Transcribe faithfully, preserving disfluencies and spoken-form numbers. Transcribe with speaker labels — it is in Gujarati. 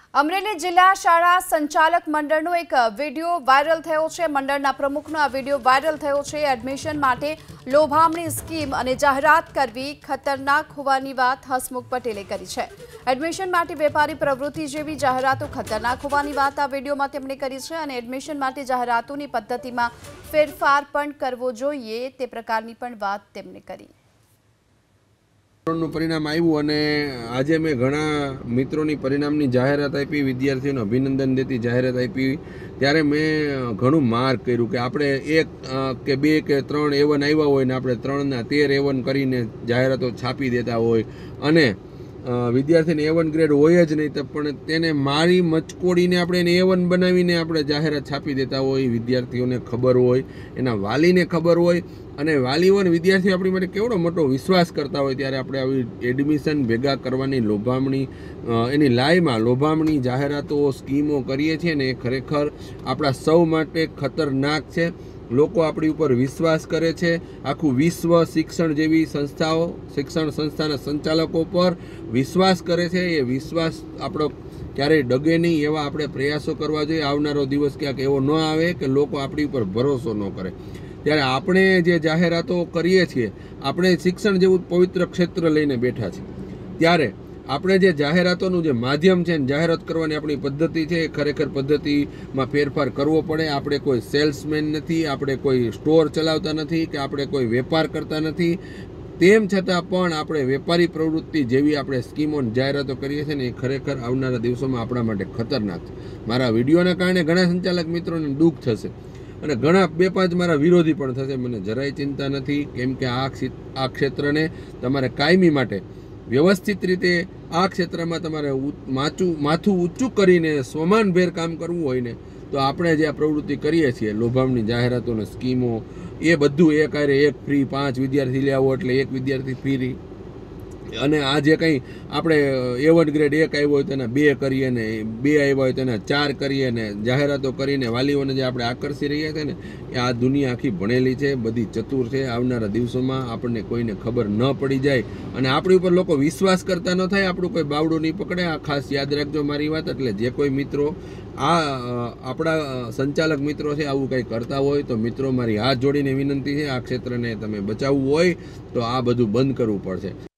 Speaker 1: અમરેલી જિલ્લા શાળા સંચાલક મંડળનો એક વિડીયો વાયરલ થયો છે। મંડળના પ્રમુખનો આ વિડીયો વાયરલ થયો છે। એડમિશન માટે લોભામણી સ્કીમ અને જાહેરાત કરવી ખતરનાક હોવાની વાત હસમુખ પટેલે કરી છે। એડમિશન માટે વેપારી પ્રવૃત્તિ જેવી જાહેરાતો ખતરનાક હોવાની વાત આ વિડીયોમાં તેમણે કરી છે અને એડમિશન માટે જાહેરાતોની પદ્ધતિમાં ફેરફાર પણ કરવો જોઈએ તે પ્રકારની પણ વાત તેમણે કરી।
Speaker 2: નું પરિણામ આવ્યું અને આજે મેં ઘણા મિત્રોની પરિણામની જાહેરાત આપી, વિદ્યાર્થીઓને અભિનંદન દેતી જાહેરાત આપી, ત્યારે મેં ઘણું માર્ક કર્યું કે આપણે એક કે બે કે ત્રણ એવન આવ્યા હોય ને આપણે ત્રણના તેર એવન કરીને જાહેરાતો છાપી દેતા હોય અને વિદ્યાર્થીને એવન ગ્રેડ હોય જ નહીં તો પણ તેને મારી મચકોડીને આપણે એને એવન બનાવીને આપણે જાહેરાત છાપી દેતા હોય। વિદ્યાર્થીઓને ખબર હોય, એના વાલીને ખબર હોય અને વાલીઓ અને વિદ્યાર્થીઓ આપણી માટે કેવડો મોટો વિશ્વાસ કરતા હોય ત્યારે આપણે આવી એડમિશન ભેગા કરવાની લોભામણી એની લાઈમાં લોભામણી જાહેરાતો સ્કીમો કરીએ છીએ ને એ ખરેખર આપણા સૌ માટે ખતરનાક છે। લોકો આપણી ઉપર વિશ્વાસ કરે છે। આખું વિશ્વ શિક્ષણ જેવી સંસ્થાઓ શિક્ષણ સંસ્થાના સંચાલકો પર વિશ્વાસ કરે છે। એ વિશ્વાસ આપણો ક્યારેય ડગે નહીં એવા આપણે પ્રયાસો કરવા જોઈએ। આવનારો દિવસ ક્યાંક એવો ન આવે કે લોકો આપણી ઉપર ભરોસો ન કરે। ત્યારે આપણે જે જાહેરાતો કરીએ છીએ, આપણે શિક્ષણ જેવું પવિત્ર ક્ષેત્ર લઈને બેઠા છીએ, ત્યારે આપણે જે જાહેરાતોનું જે માધ્યમ છે જાહેરાત કરવાની આપણી પદ્ધતિ છે એ ખરેખર પદ્ધતિમાં ફેરફાર કરવો પડે। આપણે કોઈ સેલ્સમેન નથી, આપણે કોઈ સ્ટોર ચલાવતા નથી કે આપણે કોઈ વેપાર કરતા નથી, તેમ છતાં પણ આપણે વેપારી પ્રવૃત્તિ જેવી આપણે સ્કીમો જાહેરાતો કરીએ છીએ ને એ ખરેખર આવનારા દિવસોમાં આપણા માટે ખતરનાક છે। મારા વિડીયોના કારણે ઘણા સંચાલક મિત્રોને દુઃખ થશે અને ઘણા બે પાંચ મારા વિરોધી પણ થશે, મને જરાય ચિંતા નથી, કેમ કે આ આ ક્ષેત્રને તમારે કાયમી માટે વ્યવસ્થિત રીતે આ ક્ષેત્રમાં તમારે માચું માથું ઊંચું કરીને સ્વમાનભેર કામ કરવું હોય ને તો આપણે જે આ પ્રવૃત્તિ કરીએ છીએ લોભામણી જાહેરાતો અને સ્કીમો એ બધું એક આરે એક ફ્રી, પાંચ વિદ્યાર્થી લે આવો એટલે એક વિદ્યાર્થી ફ્રી, અને આ જે કંઈ આપણે એવન ગ્રેડ એક આવ્યો હોય તેના બે કરીએ ને બે આવ્યા હોય તેના ચાર કરીએ ને જાહેરાતો કરીને વાલીઓને જે આપણે આકર્ષી રહ્યા છીએ ને એ આ દુનિયા આખી ભણેલી છે, બધી ચતુર છે। આવનારા દિવસોમાં આપણને કોઈને ખબર ન પડી જાય અને આપણી ઉપર લોકો વિશ્વાસ કરતા ન થાય, આપણું કોઈ બાવડું નહીં પકડે। આ ખાસ યાદ રાખજો મારી વાત। એટલે જે કોઈ મિત્રો આ આપણા સંચાલક મિત્રો છે આવું કંઈ કરતા હોય તો મિત્રો મારી હાથ જોડીને વિનંતી છે, આ ક્ષેત્રને તમે બચાવવું હોય તો આ બધું બંધ કરવું પડશે।